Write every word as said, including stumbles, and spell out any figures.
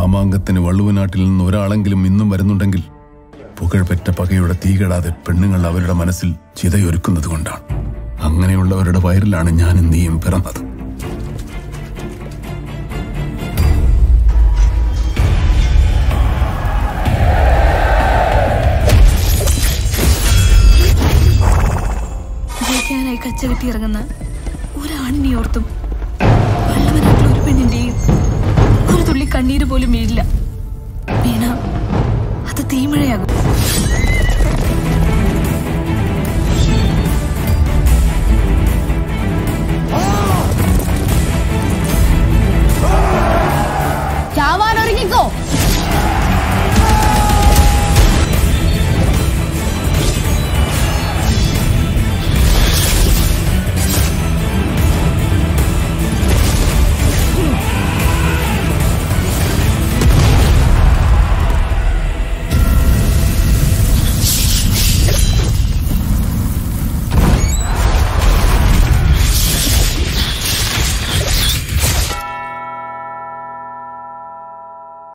മാമാങ്കത്തിന് വള്ളുവനാട്ടിൽ നിന്ന് ഒരാളെങ്കിലും ഇന്നും വരുന്നുണ്ടെങ്കിൽ പുകഴ്പെറ്റ പകയുടെ തീകെടാതെ പെണ്ണുങ്ങൾ അവരുടെ മനസ്സിൽ ചിതയൊരുക്കുന്നത് കൊണ്ടാണ്. അങ്ങനെയുള്ളവരുടെ വയറിലാണ് ഞാനും നീയും പിറന്നത്. ജയിക്കാനായി കച്ച കെട്ടിയിറങ്ങുന്ന ഒരാണിനെ ഓർത്തും വള്ളവനാട്ടിൽ ഒരു പെണ്ണിന്റെയും ഒരു തുള്ളി കണ്ണീര് പോലും വീഴില്ല. വീണ അത് തീമഴയാകും.